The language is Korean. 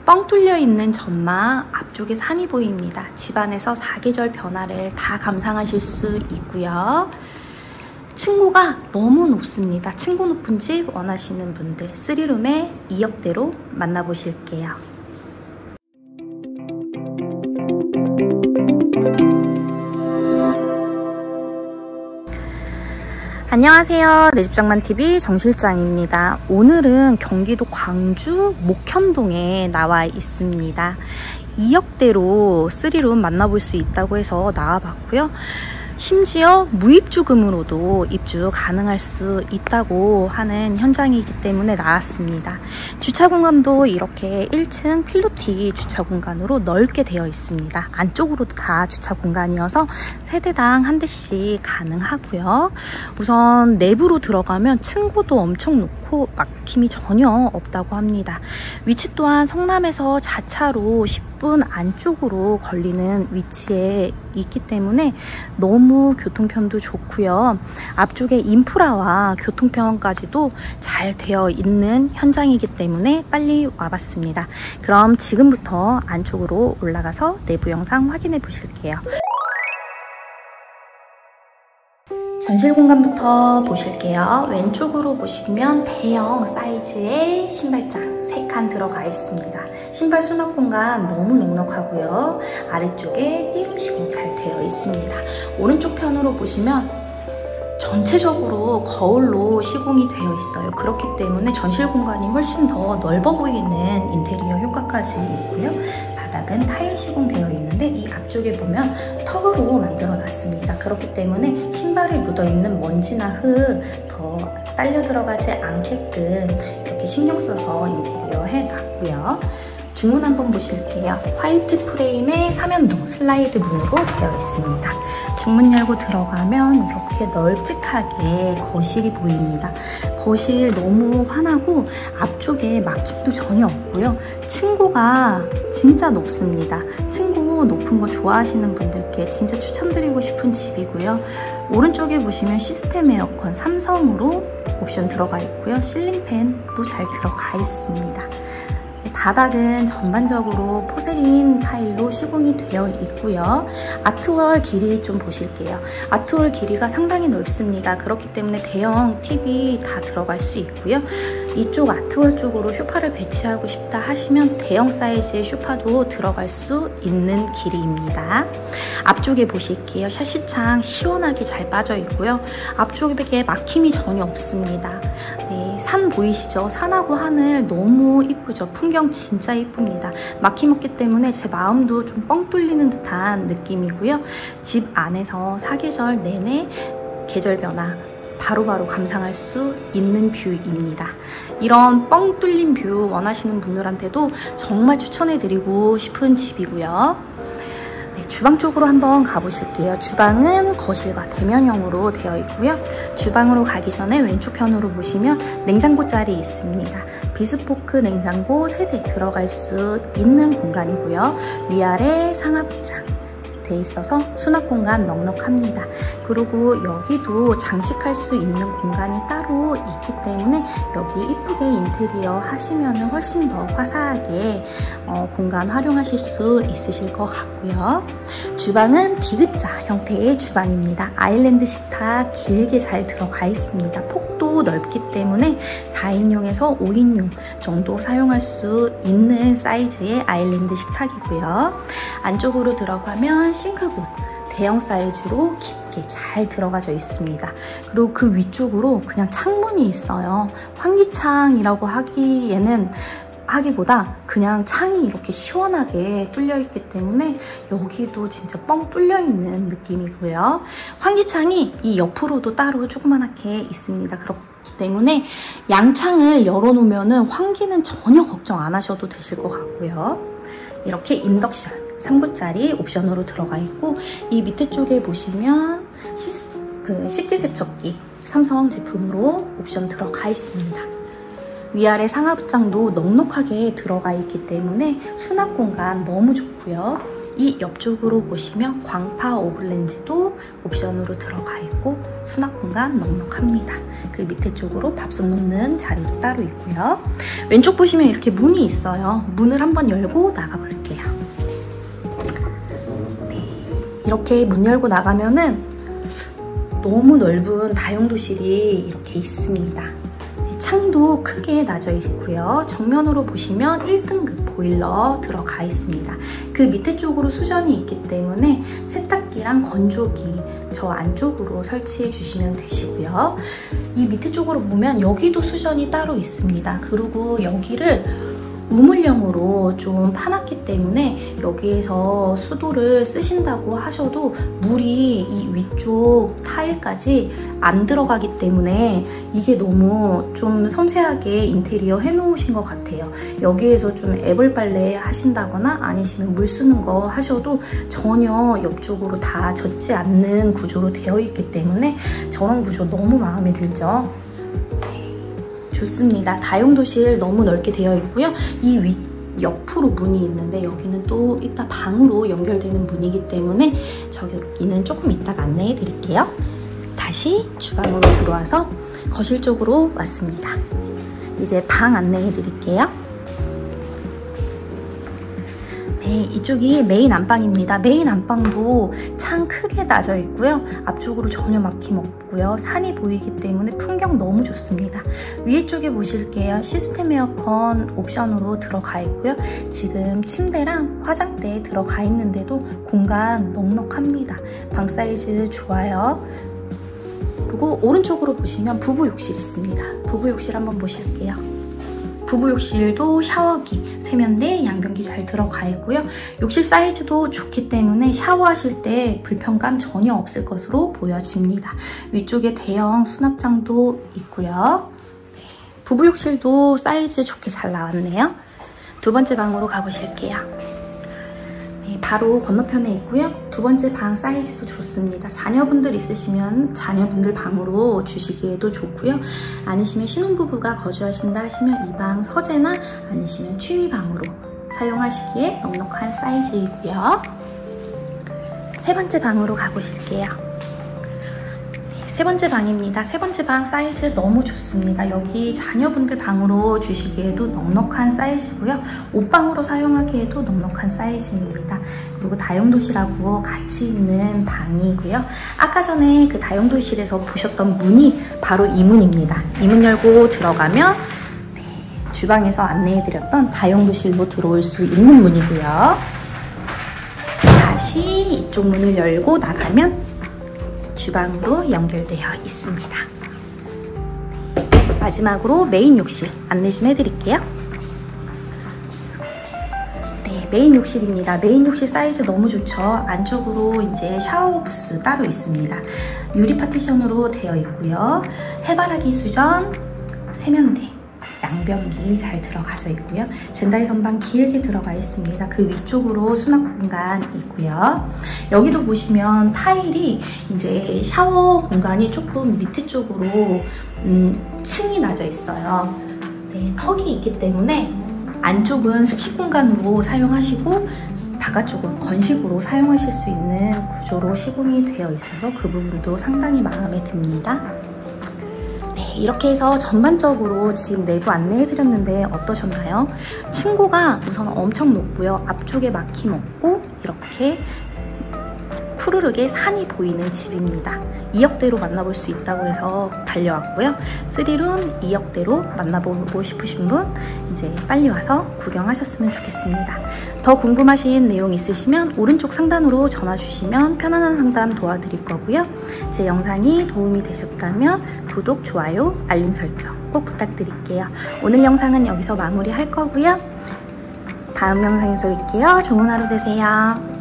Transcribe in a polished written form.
뻥 뚫려 있는 전망, 앞쪽에 산이 보입니다. 집안에서 사계절 변화를 다 감상하실 수 있고요. 층고가 너무 높습니다. 층고 높은 집 원하시는 분들 3룸에 2억대로 만나보실게요. 안녕하세요. 내집장만TV 정실장입니다. 오늘은 경기도 광주 목현동에 나와 있습니다. 2억대로 3룸 만나볼 수 있다고 해서 나와봤고요. 심지어 무입주금으로도 입주 가능할 수 있다고 하는 현장이기 때문에 나왔습니다. 주차 공간도 이렇게 1층 필로티 주차 공간으로 넓게 되어 있습니다. 안쪽으로도 다 주차 공간이어서 세대당 한 대씩 가능하고요. 우선 내부로 들어가면 층고도 엄청 높고 막힘이 전혀 없다고 합니다. 위치 또한 성남에서 자차로 10분 안쪽으로 걸리는 위치에 있기 때문에 너무 교통편도 좋고요. 앞쪽에 인프라와 교통편까지도 잘 되어 있는 현장이기 때문에 빨리 와봤습니다. 그럼 지금부터 안쪽으로 올라가서 내부 영상 확인해 보실게요. 전실 공간부터 보실게요. 왼쪽으로 보시면 대형 사이즈의 신발장 3칸 들어가 있습니다. 신발 수납 공간 너무 넉넉하고요. 아래쪽에 띄움 시공 잘 되어 있습니다. 오른쪽 편으로 보시면 전체적으로 거울로 시공이 되어 있어요. 그렇기 때문에 전실 공간이 훨씬 더 넓어 보이는 인테리어 효과까지 있고요. 바닥은 타일 시공되어 있는데 이 앞쪽에 보면 턱으로 만들어 놨습니다. 그렇기 때문에 신발에 묻어있는 먼지나 흙 더 딸려 들어가지 않게끔 이렇게 신경 써서 인테리어 해놨고요. 중문 한번 보실게요. 화이트 프레임의 삼연동 슬라이드 문으로 되어 있습니다. 중문 열고 들어가면 이렇게 널찍하게 거실이 보입니다. 거실 너무 환하고 앞쪽에 막힘도 전혀 없고요. 층고가 진짜 높습니다. 층고 높은 거 좋아하시는 분들께 진짜 추천드리고 싶은 집이고요. 오른쪽에 보시면 시스템 에어컨 삼성으로 옵션 들어가 있고요. 실링팬도 잘 들어가 있습니다. 바닥은 전반적으로 포세린 타일로 시공이 되어 있고요. 아트월 길이 좀 보실게요. 아트월 길이가 상당히 넓습니다. 그렇기 때문에 대형 TV 다 들어갈 수 있고요. 이쪽 아트월 쪽으로 소파를 배치하고 싶다 하시면 대형 사이즈의 소파도 들어갈 수 있는 길이입니다. 앞쪽에 보실게요. 샤시창 시원하게 잘 빠져 있고요. 앞쪽에 막힘이 전혀 없습니다. 네, 산 보이시죠? 산하고 하늘 너무 이쁘죠? 풍경 진짜 이쁩니다. 막힘 없기 때문에 제 마음도 좀 뻥 뚫리는 듯한 느낌이고요. 집 안에서 사계절 내내 계절 변화 바로바로 감상할 수 있는 뷰입니다. 이런 뻥 뚫린 뷰 원하시는 분들한테도 정말 추천해드리고 싶은 집이고요. 네, 주방 쪽으로 한번 가보실게요. 주방은 거실과 대면형으로 되어 있고요. 주방으로 가기 전에 왼쪽 편으로 보시면 냉장고 자리 있습니다. 비스포크 냉장고 3대 들어갈 수 있는 공간이고요. 위아래 상하부장 돼 있어서 수납 공간 넉넉합니다. 그리고 여기도 장식할 수 있는 공간이 따로 있기 때문에 여기 이쁘게 인테리어 하시면 훨씬 더 화사하게 공간 활용하실 수 있으실 것 같고요. 주방은 디귿자 형태의 주방입니다. 아일랜드 식탁 길게 잘 들어가 있습니다. 폭도 넓기 때문에 4인용에서 5인용 정도 사용할 수 있는 사이즈의 아일랜드 식탁이고요. 안쪽으로 들어가면 싱크볼 대형 사이즈로 깊게 잘 들어가져 있습니다. 그리고 그 위쪽으로 그냥 창문이 있어요. 환기창이라고 하기보다 그냥 창이 이렇게 시원하게 뚫려 있기 때문에 여기도 진짜 뻥 뚫려 있는 느낌이고요. 환기창이 이 옆으로도 따로 조그맣게 있습니다. 그렇기 때문에 양창을 열어놓으면 환기는 전혀 걱정 안 하셔도 되실 것 같고요. 이렇게 인덕션 3구짜리 옵션으로 들어가 있고 이 밑에 쪽에 보시면 식기세척기 삼성 제품으로 옵션 들어가 있습니다. 위아래 상하부장도 넉넉하게 들어가 있기 때문에 수납 공간 너무 좋고요. 이 옆쪽으로 보시면 광파 오블렌지도 옵션으로 들어가 있고 수납 공간 넉넉합니다. 그 밑에 쪽으로 밥솥 놓는 자리도 따로 있고요. 왼쪽 보시면 이렇게 문이 있어요. 문을 한번 열고 나가 볼게요. 네, 이렇게 문 열고 나가면은 너무 넓은 다용도실이 이렇게 있습니다. 창도 크게 나져 있고요. 정면으로 보시면 1등급 보일러 들어가 있습니다. 그 밑에 쪽으로 수전이 있기 때문에 세탁기랑 건조기 저 안쪽으로 설치해 주시면 되시고요. 이 밑에 쪽으로 보면 여기도 수전이 따로 있습니다. 그리고 여기를 우물형으로 좀 파놨기 때문에 여기에서 수도를 쓰신다고 하셔도 물이 이 위쪽 타일까지 안 들어가기 때문에 이게 너무 좀 섬세하게 인테리어 해놓으신 것 같아요. 여기에서 좀 애벌 빨래 하신다거나 아니시면 물 쓰는 거 하셔도 전혀 옆쪽으로 다 젖지 않는 구조로 되어 있기 때문에 저런 구조 너무 마음에 들죠. 좋습니다. 다용도실 너무 넓게 되어 있고요. 이 위 옆으로 문이 있는데 여기는 또 이따 방으로 연결되는 문이기 때문에 여기는 조금 이따가 안내해 드릴게요. 다시 주방으로 들어와서 거실 쪽으로 왔습니다. 이제 방 안내해 드릴게요. 네, 이쪽이 메인 안방입니다. 메인 안방도 창 크게 나져 있고요. 앞쪽으로 전혀 막힘 없고요. 산이 보이기 때문에 풍경 너무 좋습니다. 위에 쪽에 보실게요. 시스템 에어컨 옵션으로 들어가 있고요. 지금 침대랑 화장대 들어가 있는데도 공간 넉넉합니다. 방 사이즈 좋아요. 그리고 오른쪽으로 보시면 부부 욕실 있습니다. 부부 욕실 한번 보실게요. 부부 욕실도 샤워기, 세면대, 양변기 잘 들어가 있고요. 욕실 사이즈도 좋기 때문에 샤워하실 때 불편감 전혀 없을 것으로 보여집니다. 위쪽에 대형 수납장도 있고요. 네, 부부 욕실도 사이즈 좋게 잘 나왔네요. 두 번째 방으로 가보실게요. 네, 바로 건너편에 있고요. 두 번째 방 사이즈도 좋습니다. 자녀분들 있으시면 자녀분들 방으로 주시기에도 좋고요. 아니시면 신혼부부가 거주하신다 하시면 이 방 서재나 아니시면 취미방으로 사용하시기에 넉넉한 사이즈이고요. 세 번째 방으로 가보실게요. 세 번째 방입니다. 세 번째 방 사이즈 너무 좋습니다. 여기 자녀분들 방으로 주시기에도 넉넉한 사이즈고요. 옷방으로 사용하기에도 넉넉한 사이즈입니다. 그리고 다용도실하고 같이 있는 방이고요. 아까 전에 그 다용도실에서 보셨던 문이 바로 이 문입니다. 이 문 열고 들어가면 네, 주방에서 안내해드렸던 다용도실로 들어올 수 있는 문이고요. 다시 이쪽 문을 열고 나가면 주방으로 연결되어 있습니다. 마지막으로 메인 욕실 안내 좀 해드릴게요. 네, 메인 욕실입니다. 메인 욕실 사이즈 너무 좋죠. 안쪽으로 이제 샤워 부스 따로 있습니다. 유리 파티션으로 되어 있고요. 해바라기 수전, 세면대, 양변기 잘 들어가져 있고요. 젠다이 선반 길게 들어가 있습니다. 그 위쪽으로 수납 공간 있고요. 여기도 보시면 타일이 이제 샤워 공간이 조금 밑에 쪽으로 층이 나져 있어요. 네, 턱이 있기 때문에 안쪽은 습식 공간으로 사용하시고 바깥쪽은 건식으로 사용하실 수 있는 구조로 시공이 되어 있어서 그 부분도 상당히 마음에 듭니다. 이렇게 해서 전반적으로 지금 내부 안내해드렸는데 어떠셨나요? 층고가 우선 엄청 높고요. 앞쪽에 막힘 없고 이렇게 푸르르게 산이 보이는 집입니다. 2억대로 만나볼 수 있다고 해서 달려왔고요. 3룸 2억대로 만나보고 싶으신 분 이제 빨리 와서 구경하셨으면 좋겠습니다. 더 궁금하신 내용 있으시면 오른쪽 상단으로 전화 주시면 편안한 상담 도와드릴 거고요. 제 영상이 도움이 되셨다면 구독, 좋아요, 알림 설정 꼭 부탁드릴게요. 오늘 영상은 여기서 마무리할 거고요. 다음 영상에서 뵐게요. 좋은 하루 되세요.